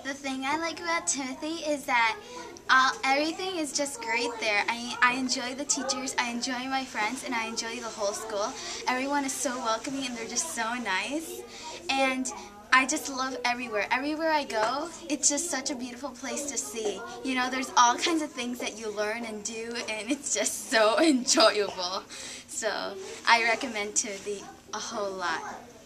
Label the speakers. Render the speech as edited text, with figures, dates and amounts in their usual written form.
Speaker 1: The thing I like about Timothy is that everything is just great there. I enjoy the teachers, I enjoy my friends, and I enjoy the whole school. Everyone is so welcoming and they're just so nice. And I just love everywhere. Everywhere I go, it's just such a beautiful place to see. You know, there's all kinds of things that you learn and do, and it's just so enjoyable. So I recommend Timothy a whole lot.